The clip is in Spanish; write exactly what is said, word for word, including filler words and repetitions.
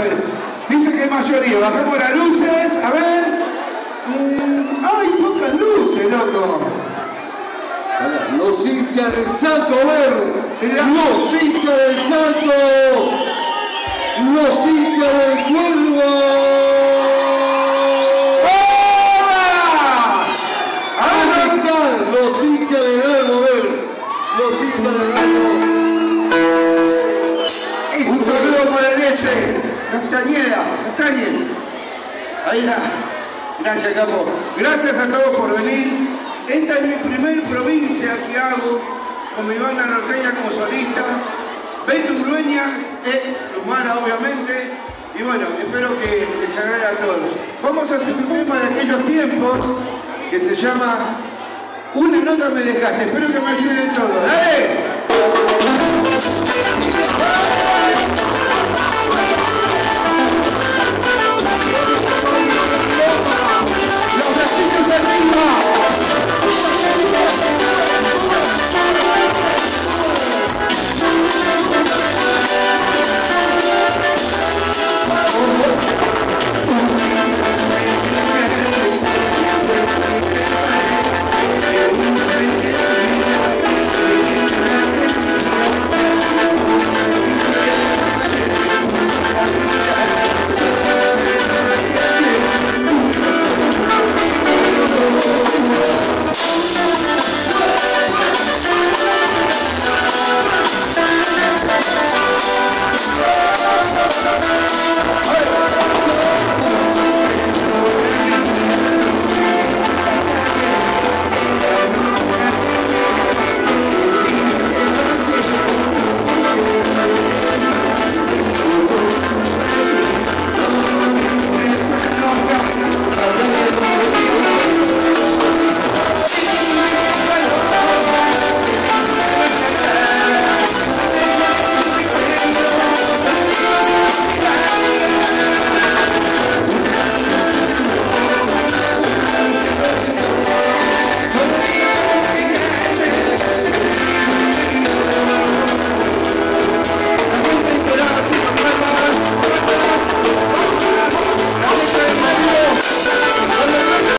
Dice que hay mayoría, bajamos las luces, a ver. Mm, ¡Ay, pocas luces, loco! Los hinchas del Santo, a ver. Los hinchas del Santo. Los hinchas del Cuervo. Ahí están los hinchas del Albo, a ver. Los hinchas del Albo. Un saludo para el S. Castañeda, Castañez. Ahí está. Gracias, capo. Gracias a todos por venir. Esta es mi primer provincia que hago con mi banda norteña como solista. Beto Urueña, ex Lumana, obviamente. Y bueno, espero que les agrade a todos. Vamos a hacer un tema de aquellos tiempos que se llama Una nota me dejaste. Espero que me ayuden todos. ¡Dale!